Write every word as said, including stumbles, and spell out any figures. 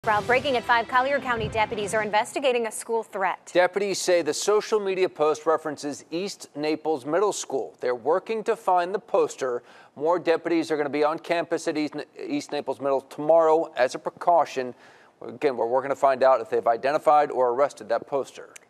Well, breaking at five, Collier County deputies are investigating a school threat. Deputies say the social media post references East Naples Middle School. They're working to find the poster. More deputies are going to be on campus at East, East Naples Middle tomorrow as a precaution. Again, we're working to find out if they've identified or arrested that poster.